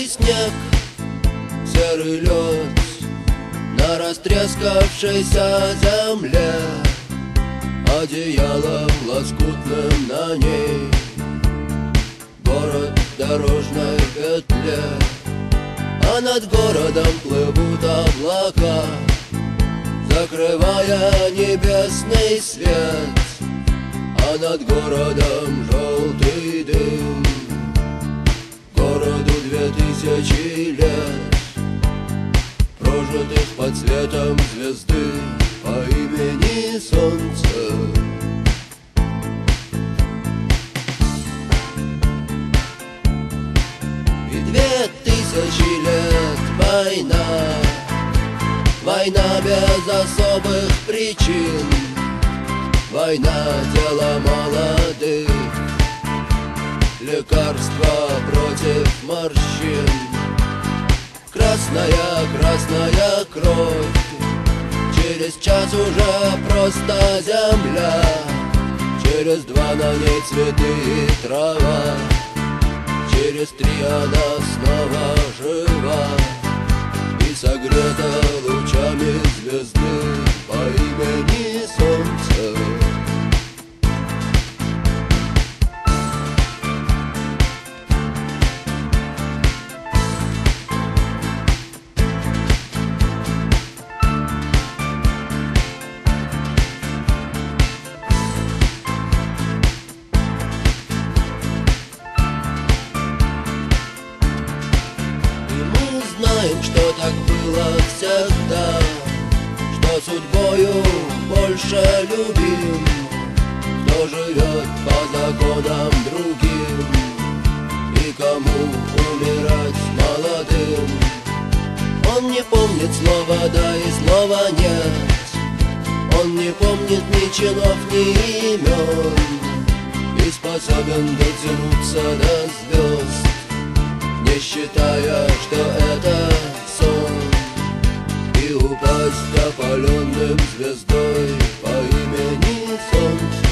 снег, серый лед на растрескавшейся земле, одеялом лоскутным на ней город в дорожной петле. А над городом плывут облака, закрывая небесный свет. А над городом желтый дым, городу 2000 лет, прожитых под светом звезды по имени Солнце. И 2000 лет война, война без особых причин, война дела молодых, лекарства против морщин. Красная, красная кровь, через час уже просто земля, через 2 на ней цветы и трава, через 3 она снова жива и согрета лучами звезды по имени Солнце. Знаем, что так было всегда, что судьбою больше любим, кто живет по законам другим и кому умирать молодым. Он не помнит слова «да» и слова «нет», он не помнит ни чинов, ни имен, и способен дотянуться до звезд, не считая, что это сон, и упасть опаленным звездой по имени Солнце.